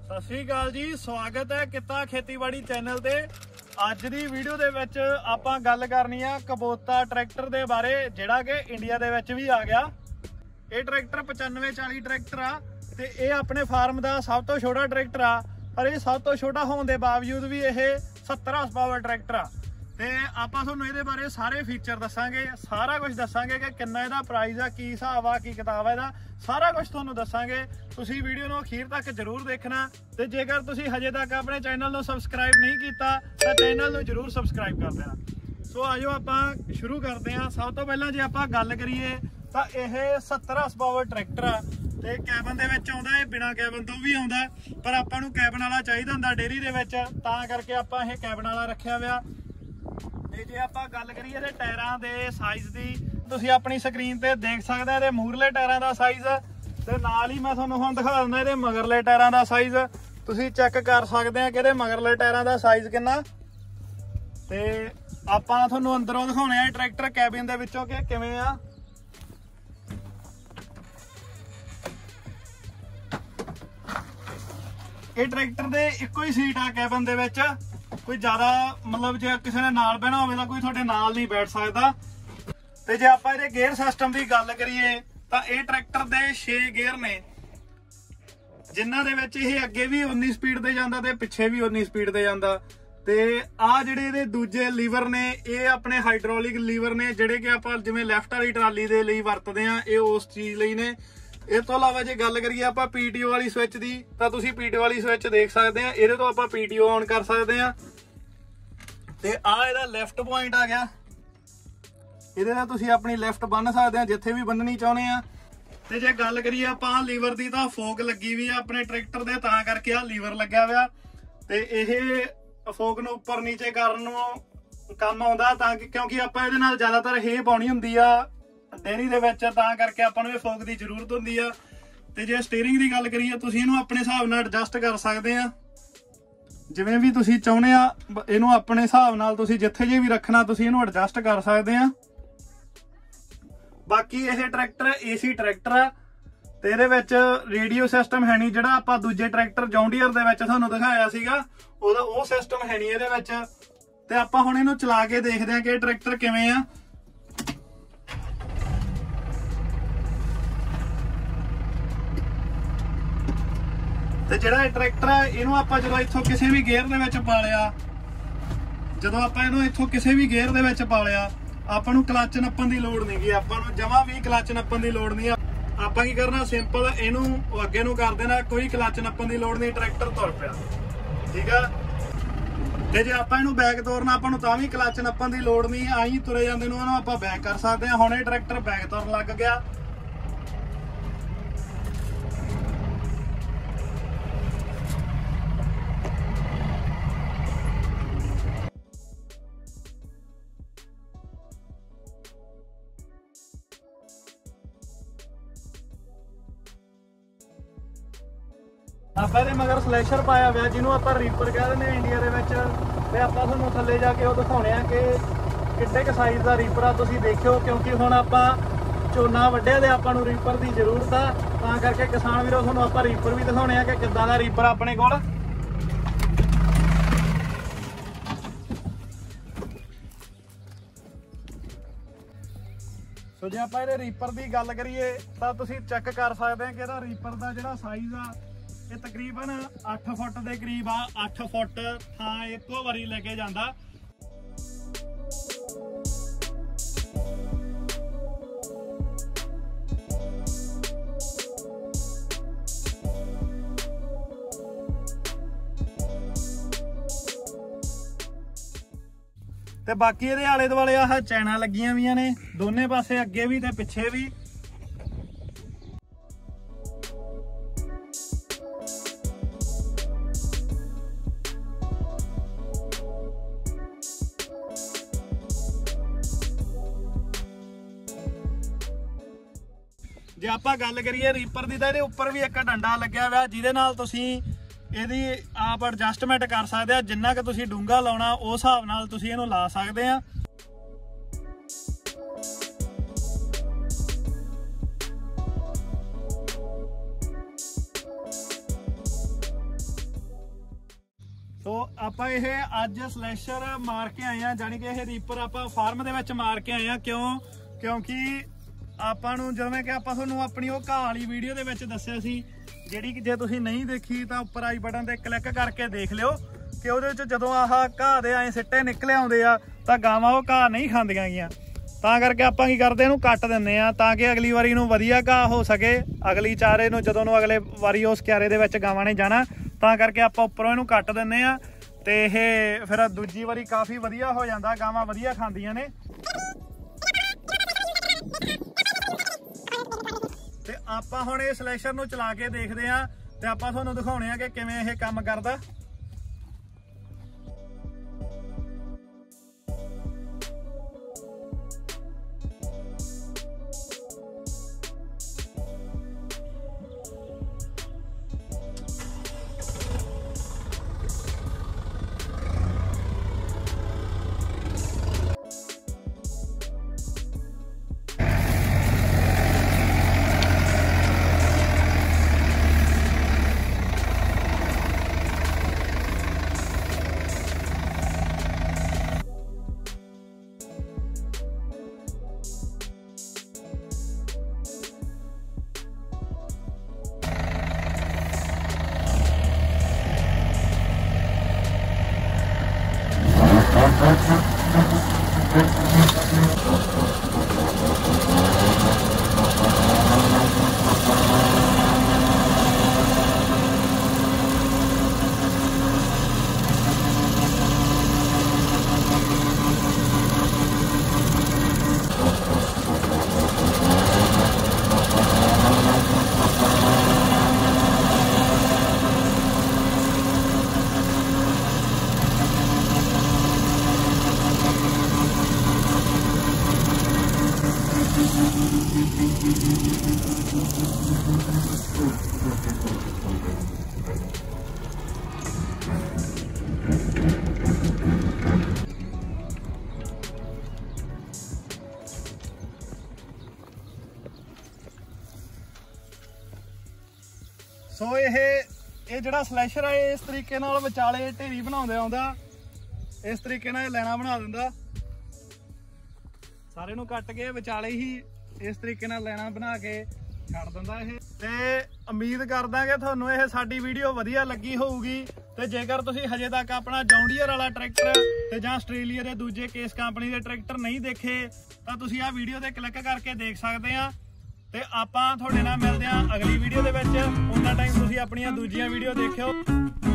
ਸਤਿ ਸ਼੍ਰੀ ਅਕਾਲ ਜੀ, ਸਵਾਗਤ ਹੈ ਕਿੱਤਾ ਖੇਤੀਬਾੜੀ ਚੈਨਲ ਤੇ। ਅੱਜ ਦੀ ਵੀਡੀਓ ਦੇ ਵਿੱਚ ਆਪਾਂ ਗੱਲ ਕਰਨੀ ਆ ਕਬੋਤਾ ਟਰੈਕਟਰ ਦੇ ਬਾਰੇ, ਜਿਹੜਾ ਕਿ ਇੰਡੀਆ ਦੇ ਵਿੱਚ ਵੀ ਆ ਗਿਆ। ਇਹ ਟਰੈਕਟਰ 9540 ਟਰੈਕਟਰ ਆ ਤੇ ਇਹ ਆਪਣੇ ਫਾਰਮ ਦਾ ਸਭ ਤੋਂ ਛੋਟਾ ਟਰੈਕਟਰ ਆ, ਪਰ ਇਹ ਸਭ ਤੋਂ ਛੋਟਾ ਹੋਣ ਦੇ ਬਾਵਜੂਦ ਵੀ ਇਹ 70 ਹਾਰਸ ਪਾਵਰ ਟਰੈਕਟਰ ਆ। ਤੇ ਆਪਾਂ ਤੁਹਾਨੂੰ ਇਹਦੇ ਬਾਰੇ ਸਾਰੇ ਫੀਚਰ ਦੱਸਾਂਗੇ, ਸਾਰਾ ਕੁਝ ਦੱਸਾਂਗੇ ਕਿ ਕਿੰਨਾ ਇਹਦਾ ਪ੍ਰਾਈਸ ਆ, ਕੀ ਹਿਸਾਬ ਆ, ਕੀ ਕਿਤਾਬ ਆ, ਇਹਦਾ ਸਾਰਾ ਕੁਝ ਤੁਹਾਨੂੰ ਦੱਸਾਂਗੇ। ਤੁਸੀਂ ਵੀਡੀਓ ਨੂੰ ਅਖੀਰ ਤੱਕ ਜ਼ਰੂਰ ਦੇਖਣਾ ਤੇ ਜੇਕਰ ਤੁਸੀਂ ਹਜੇ ਤੱਕ ਆਪਣੇ ਚੈਨਲ ਨੂੰ ਸਬਸਕ੍ਰਾਈਬ ਨਹੀਂ ਕੀਤਾ ਤਾਂ ਚੈਨਲ ਨੂੰ ਜ਼ਰੂਰ ਸਬਸਕ੍ਰਾਈਬ ਕਰ ਦੇਣਾ। ਸੋ ਆਜੋ ਆਪਾਂ ਸ਼ੁਰੂ ਕਰਦੇ ਹਾਂ। ਸਭ ਤੋਂ ਪਹਿਲਾਂ ਜੇ ਆਪਾਂ ਗੱਲ ਕਰੀਏ ਤਾਂ ਇਹ 70 ਹਾਰਸ ਪਾਵਰ ਟਰੈਕਟਰ ਆ ਤੇ ਕੈਬਨ ਦੇ ਵਿੱਚ ਆਉਂਦਾ। ਇਹ ਬਿਨਾਂ ਕੈਬਨ ਤੋਂ ਵੀ ਆਉਂਦਾ, ਪਰ ਆਪਾਂ ਨੂੰ ਕੈਬਨ ਵਾਲਾ ਚਾਹੀਦਾ ਹੁੰਦਾ ਡੇਅਰੀ ਦੇ ਵਿੱਚ, ਤਾਂ ਕਰਕੇ ਆਪਾਂ ਇਹ ਕੈਬਨ ਵਾਲਾ ਰੱਖਿਆ ਹੋਇਆ। ਤੇ ਜੇ ਆਪਾਂ ਗੱਲ ਕਰੀਏ ਇਹਦੇ ਟਾਇਰਾਂ ਦੇ ਸਾਈਜ਼ ਦੀ, ਤੁਸੀਂ ਆਪਣੀ ਸਕਰੀਨ ਤੇ ਦੇਖ ਸਕਦੇ ਹੋ ਇਹਦੇ ਮੂਹਰਲੇ ਟਾਇਰਾਂ ਦਾ ਸਾਈਜ਼, ਤੇ ਨਾਲ ਹੀ ਮੈਂ ਤੁਹਾਨੂੰ ਹੁਣ ਦਿਖਾ ਦਿੰਦਾ ਇਹਦੇ ਮਗਰਲੇ ਟਾਇਰਾਂ ਦਾ ਸਾਈਜ਼। ਤੁਸੀਂ ਚੈੱਕ ਕਰ ਸਕਦੇ ਆ ਕਿ ਇਹਦੇ ਮਗਰਲੇ ਟਾਇਰਾਂ ਦਾ ਸਾਈਜ਼ ਕਿੰਨਾ। ਤੇ ਆਪਾਂ ਤੁਹਾਨੂੰ ਅੰਦਰੋਂ ਦਿਖਾਉਣੇ ਆ ਟਰੈਕਟਰ ਕੈਬਿਨ ਦੇ ਵਿੱਚੋਂ ਕਿ ਕਿਵੇਂ ਆ। ਇਹ ਟਰੈਕਟਰ ਦੇ ਇੱਕੋ ਹੀ ਸੀਟ ਆ ਕੈਬਨ ਦੇ ਵਿੱਚ, ਕੋਈ ਜ਼ਿਆਦਾ ਮਤਲਬ ਜੇ ਕਿਸੇ ਨੇ ਨਾਲ ਬਹਿਣਾ ਹੋਵੇ ਤਾਂ ਕੋਈ ਤੁਹਾਡੇ ਨਾਲ ਨਹੀਂ ਬੈਠ ਸਕਦਾ। ਤੇ ਜੇ ਆਪਾਂ ਇਹਦੇ ਗੇਅਰ ਸਿਸਟਮ ਦੀ ਗੱਲ ਕਰੀਏ ਤਾਂ ਇਹ ਟਰੈਕਟਰ ਦੇ 6 ਗੇਅਰ ਨੇ, ਜਿਨ੍ਹਾਂ ਦੇ ਵਿੱਚ ਇਹ ਅੱਗੇ ਵੀ 19 ਸਪੀਡ ਤੇ ਜਾਂਦਾ ਤੇ ਪਿੱਛੇ ਵੀ 19 ਸਪੀਡ ਤੇ ਜਾਂਦਾ। ਤੇ ਆਹ ਜਿਹੜੇ ਇਹਦੇ ਦੂਜੇ ਲੀਵਰ ਨੇ, ਇਹ ਆਪਣੇ ਹਾਈਡ੍ਰੋਲਿਕ ਲੀਵਰ ਨੇ, ਜਿਹੜੇ ਕਿ ਆਪਾਂ ਜਿਵੇਂ ਲੈਫਟ ਵਾਲੀ ਟਰਾਲੀ ਦੇ ਲਈ ਵਰਤਦੇ ਆ, ਇਹ ਉਸ ਚੀਜ਼ ਲਈ ਨੇ। ਇਸ ਤੋਂ ਇਲਾਵਾ ਜੇ ਗੱਲ ਕਰੀਏ ਆਪਾਂ ਪੀਟੀਓ ਵਾਲੀ ਸਵਿਚ ਦੀ, ਤਾਂ ਤੁਸੀਂ ਪੀਟੀਓ ਵਾਲੀ ਸਵਿਚ ਦੇਖ ਸਕਦੇ ਆ, ਇਹਦੇ ਤੋਂ ਆਪਾਂ ਪੀਟੀਓ ਔਨ ਕਰ ਸਕਦੇ ਆ। ਤੇ ਆਹ ਇਹਦਾ ਲੈਫਟ ਪੁਆਇੰਟ ਆ ਗਿਆ, ਇਹਦੇ ਨਾਲ ਤੁਸੀਂ ਆਪਣੀ ਲੈਫਟ ਬੰਨ ਸਕਦੇ ਆ ਜਿੱਥੇ ਵੀ ਬੰਨਣੀ ਚਾਹੁੰਦੇ ਆ। ਤੇ ਜੇ ਗੱਲ ਕਰੀਏ ਆਪਾਂ ਲੀਵਰ ਦੀ, ਤਾਂ ਫੋਕ ਲੱਗੀ ਵੀ ਆ ਆਪਣੇ ਟਰੈਕਟਰ ਦੇ, ਤਾਂ ਕਰਕੇ ਆ ਲੀਵਰ ਲੱਗਿਆ ਹੋਇਆ। ਤੇ ਇਹ ਫੋਕ ਨੂੰ ਉੱਪਰ ਨੀਚੇ ਕਰਨ ਨੂੰ ਕੰਮ ਆਉਂਦਾ, ਤਾਂ ਕਿਉਂਕਿ ਆਪਾਂ ਇਹਦੇ ਨਾਲ ਜ਼ਿਆਦਾਤਰ ਹੇ ਪਾਉਣੀ ਹੁੰਦੀ ਆ ਡੇਅਰੀ ਦੇ ਵਿੱਚ, ਤਾਂ ਕਰਕੇ ਆਪਾਂ ਨੂੰ ਇਹ ਫੋਕ ਦੀ ਜ਼ਰੂਰਤ ਹੁੰਦੀ ਆ। ਤੇ ਜੇ ਸਟੀਅਰਿੰਗ ਦੀ ਗੱਲ ਕਰੀਏ, ਤੁਸੀਂ ਇਹਨੂੰ ਆਪਣੇ ਹਿਸਾਬ ਨਾਲ ਐਡਜਸਟ ਕਰ ਸਕਦੇ ਆ, ਜਿਵੇਂ ਵੀ ਤੁਸੀਂ ਚਾਹੁੰਦੇ ਆ। ਇਹਨੂੰ ਆਪਣੇ ਹਿਸਾਬ ਨਾਲ ਤੁਸੀਂ ਜਿੱਥੇ ਜੇ ਵੀ ਰੱਖਣਾ ਤੁਸੀਂ ਇਹਨੂੰ ਐਡਜਸਟ ਕਰ ਸਕਦੇ ਆ। ਬਾਕੀ ਇਹ ਟਰੈਕਟਰ ਏਸੀ ਟਰੈਕਟਰ ਆ ਤੇ ਇਹਦੇ ਵਿੱਚ ਰੇਡੀਓ ਸਿਸਟਮ ਹੈ ਨਹੀਂ, ਜਿਹੜਾ ਆਪਾਂ ਦੂਜੇ ਟਰੈਕਟਰ ਜੌਨ ਡੀਅਰ ਦੇ ਵਿੱਚ ਤੁਹਾਨੂੰ ਦਿਖਾਇਆ ਸੀਗਾ, ਉਹਦਾ ਉਹ ਸਿਸਟਮ ਹੈ ਨਹੀਂ ਇਹਦੇ ਵਿੱਚ। ਤੇ ਆਪਾਂ ਹੁਣ ਇਹਨੂੰ ਚਲਾ ਕੇ ਦੇਖਦੇ ਆ ਕਿ ਇਹ ਟਰੈਕਟਰ ਕਿਵੇਂ ਆ। ਤੇ ਜਿਹੜਾ ਇਹ ਟਰੈਕਟਰ ਆ, ਇਹਨੂੰ ਆਪਾਂ ਜਦੋਂ ਇੱਥੋਂ ਕਿਸੇ ਵੀ ਗੇਅਰ ਦੇ ਵਿੱਚ ਪਾ ਲਿਆ, ਜਦੋਂ ਆਪਾਂ ਇਹਨੂੰ ਇੱਥੋਂ ਕਿਸੇ ਵੀ ਗੇਅਰ ਦੇ ਵਿੱਚ ਪਾ ਲਿਆ, ਆਪਾਂ ਨੂੰ ਕਲੱਚ ਨੱਪਣ ਦੀ ਲੋੜ ਨਹੀਂ ਗੀ, ਆਪਾਂ ਨੂੰ ਜਮਾ ਵੀ ਕਲੱਚ ਨੱਪਣ ਦੀ ਲੋੜ ਨਹੀਂ। ਆਪਾਂ ਕੀ ਕਰਨਾ, ਸਿੰਪਲ ਇਹਨੂੰ ਅੱਗੇ ਨੂੰ ਕਰ ਦੇਣਾ, ਕੋਈ ਕਲੱਚ ਨੱਪਣ ਦੀ ਲੋੜ ਨਹੀਂ, ਟਰੈਕਟਰ ਤੁਰ ਪਿਆ, ਠੀਕ ਆ। ਤੇ ਜੇ ਆਪਾਂ ਇਹਨੂੰ ਬੈਕ ਤੋਰਨਾ, ਆਪਾਂ ਨੂੰ ਤਾਂ ਵੀ ਕਲੱਚ ਨੱਪਣ ਦੀ ਲੋੜ ਨਹੀਂ, ਆਈ ਤੁਰੇ ਜਾਂਦੇ ਨੂੰ ਇਹਨੂੰ ਆਪਾਂ ਬੈਕ ਕਰ ਸਕਦੇ ਹਾਂ। ਹੁਣ ਇਹ ਟਰੈਕਟਰ ਬੈਕ ਤੁਰਨ ਲੱਗ ਗਿਆ। ਆਪਾਂ ਇਹਦੇ ਮਗਰ ਸਲੈਸ਼ਰ ਪਾਇਆ ਹੋਇਆ, ਜਿਹਨੂੰ ਆਪਾਂ ਰੀਪਰ ਕਹਿ ਦਿੰਦੇ ਆ ਇੰਡੀਆ ਦੇ ਵਿੱਚ। ਤੇ ਆਪਾਂ ਤੁਹਾਨੂੰ ਥੱਲੇ ਜਾ ਕੇ ਉਹ ਦਿਖਾਉਣੇ ਆ ਕਿ ਕਿੱਡੇ ਕੁ ਸਾਈਜ਼ ਦਾ ਰੀਪਰ ਆ, ਤੁਸੀਂ ਦੇਖਿਓ, ਕਿਉਂਕਿ ਹੁਣ ਆਪਾਂ ਝੋਨਾ ਵੱਢਿਆ ਤੇ ਆਪਾਂ ਨੂੰ ਰੀਪਰ ਦੀ ਜ਼ਰੂਰਤ ਆ, ਤਾਂ ਕਰਕੇ ਕਿਸਾਨ ਵੀਰੋ ਤੁਹਾਨੂੰ ਆਪਾਂ ਰੀਪਰ ਵੀ ਦਿਖਾਉਣੇ ਆ ਕਿ ਕਿੱਦਾਂ ਦਾ ਰੀਪਰ ਆਪਣੇ ਕੋਲ। ਸੋ ਜੇ ਆਪਾਂ ਇਹਦੇ ਰੀਪਰ ਦੀ ਗੱਲ ਕਰੀਏ ਤਾਂ ਤੁਸੀਂ ਚੈੱਕ ਕਰ ਸਕਦੇ ਆ ਕਿ ਇਹਦਾ ਰੀਪਰ ਦਾ ਜਿਹੜਾ ਸਾਈਜ਼ ਆ, ਇਹ ਤਕਰੀਬਨ 8 ਫੁੱਟ ਦੇ ਕਰੀਬ ਆ। 8 ਫੁੱਟ ਥਾਂ ਇੱਕੋ ਵਾਰੀ ਲੈ ਕੇ ਜਾਂਦਾ। ਤੇ ਬਾਕੀ ਇਹਦੇ ਆਲੇ ਦੁਆਲੇ ਆਹ ਚੈਨਾਂ ਲੱਗੀਆਂ ਵੀਆਂ ਨੇ, ਦੋਨੇ ਪਾਸੇ, ਅੱਗੇ ਵੀ ਤੇ ਪਿੱਛੇ ਵੀ। ਜੇ ਆਪਾਂ ਗੱਲ ਕਰੀਏ ਰੀਪਰ ਦੀ, ਤਾਂ ਇਹਦੇ ਉੱਪਰ ਵੀ ਇੱਕ ਡੰਡਾ ਲੱਗਿਆ ਹੋਇਆ, ਜਿਹਦੇ ਨਾਲ ਤੁਸੀਂ ਇਹਦੀ ਆਪ ਐਡਜਸਟਮੈਂਟ ਕਰ ਸਕਦੇ ਆ। ਜਿੰਨਾ ਕਿ ਤੁਸੀਂ ਡੂੰਘਾ ਲਾਉਣਾ ਉਸ ਹਿਸਾਬ ਨਾਲ ਤੁਸੀਂ ਇਹਨੂੰ ਲਾ ਸਕਦੇ ਆ। ਸੋ ਆਪਾਂ ਇਹ ਅੱਜ ਸਲੈਸ਼ਰ ਮਾਰ ਕੇ ਆਏ ਆ, ਜਾਨੀ ਕਿ ਇਹ ਰੀਪਰ ਆਪਾਂ ਫਾਰਮ ਦੇ ਵਿੱਚ ਮਾਰ ਕੇ ਆਏ ਆ। ਕਿਉਂਕਿ ਆਪਾਂ ਨੂੰ ਜਿਵੇਂ ਕਿ ਆਪਾਂ ਤੁਹਾਨੂੰ ਆਪਣੀ ਉਹ ਘਾਹ ਵਾਲੀ ਵੀਡੀਓ ਦੇ ਵਿੱਚ ਦੱਸਿਆ ਸੀ, ਜਿਹੜੀ ਕਿ ਜੇ ਤੁਸੀਂ ਨਹੀਂ ਦੇਖੀ ਤਾਂ ਉੱਪਰ ਆਈ ਬਟਨ ਤੇ ਕਲਿੱਕ ਕਰਕੇ ਦੇਖ ਲਿਓ ਕਿ ਉਹਦੇ ਵਿੱਚ ਜਦੋਂ ਆਹ ਘਾਹ ਦੇ ਐ ਸਿੱਟੇ ਨਿਕਲੇ ਆਉਂਦੇ ਆ ਤਾਂ ਗਾਵਾਂ ਉਹ ਘਾਹ ਨਹੀਂ ਖਾਂਦੀਆਂ ਗੀਆਂ। ਤਾਂ ਕਰਕੇ ਆਪਾਂ ਕੀ ਕਰਦੇ ਇਹਨੂੰ ਕੱਟ ਦਿੰਦੇ ਆ ਤਾਂ ਕਿ ਅਗਲੀ ਵਾਰੀ ਨੂੰ ਵਧੀਆ ਘਾਹ ਹੋ ਸਕੇ। ਅਗਲੀ ਚਾਰੇ ਨੂੰ ਜਦੋਂ ਨੂੰ ਅਗਲੇ ਵਾਰੀ ਉਸ ਕਿਆਰੇ ਦੇ ਵਿੱਚ ਗਾਵਾਂ ਨੇ ਜਾਣਾ, ਤਾਂ ਕਰਕੇ ਆਪਾਂ ਉੱਪਰੋਂ ਇਹਨੂੰ ਕੱਟ ਦਿੰਦੇ ਆ ਤੇ ਇਹ ਫਿਰ ਦੂਜੀ ਵਾਰੀ ਕਾਫੀ ਵਧੀਆ ਹੋ ਜਾਂਦਾ, ਗਾਵਾਂ ਵਧੀਆ ਖਾਂਦੀਆਂ ਨੇ। ਤੇ ਆਪਾਂ ਹੁਣ ਇਹ ਸਲੈਸ਼ਰ ਨੂੰ ਚਲਾ ਕੇ ਦੇਖਦੇ ਆ ਤੇ ਆਪਾਂ ਤੁਹਾਨੂੰ ਦਿਖਾਉਣੇ ਆ ਕਿ ਕਿਵੇਂ ਇਹ ਕੰਮ ਕਰਦਾ। ਸੋ ਇਹ ਜਿਹੜਾ ਸਲੈਸ਼ਰ ਹੈ ਇਸ ਤਰੀਕੇ ਨਾਲ ਵਿਚਾਲੇ ਢੇਰੀ ਬਣਾਉਂਦੇ ਆਉਂਦਾ, ਇਸ ਤਰੀਕੇ ਨਾਲ ਲੈਣਾ ਬਣਾ ਦਿੰਦਾ। ਸਾਰੇ ਨੂੰ ਕੱਟ ਕੇ ਵਿਚਾਲੇ ਹੀ ਇਸ ਤਰੀਕੇ ਨਾਲ ਲੈਣਾ ਬਣਾ ਕੇ ਛੱਡ ਦਿੰਦਾ ਇਹ। ਤੇ ਉਮੀਦ ਕਰਦਾ ਕਿ ਤੁਹਾਨੂੰ ਇਹ ਸਾਡੀ ਵੀਡੀਓ ਵਧੀਆ ਲੱਗੀ ਹੋਊਗੀ। ਤੇ ਜੇਕਰ ਤੁਸੀਂ ਹਜੇ ਤੱਕ ਆਪਣਾ ਜੌਨ ਡੀਅਰ ਵਾਲਾ ਟਰੈਕਟਰ ਤੇ ਜਾਂ ਆਸਟ੍ਰੇਲੀਆ ਦੇ ਦੂਜੇ ਕੇਸ ਕੰਪਨੀ ਦੇ ਟਰੈਕਟਰ ਨਹੀਂ ਦੇਖੇ ਤਾਂ ਤੁਸੀਂ ਆਹ ਵੀਡੀਓ ਤੇ ਕਲਿੱਕ ਕਰਕੇ ਦੇਖ ਸਕਦੇ ਆ। ਤੇ ਆਪਾਂ ਤੁਹਾਡੇ ਨਾਲ ਮਿਲਦੇ ਆ ਅਗਲੀ ਵੀਡੀਓ ਦੇ ਵਿੱਚ। ਉਹਨਾਂ ਟਾਈਮ ਤੁਸੀਂ ਆਪਣੀਆਂ ਦੂਜੀਆਂ ਵੀਡੀਓ ਦੇਖਿਓ।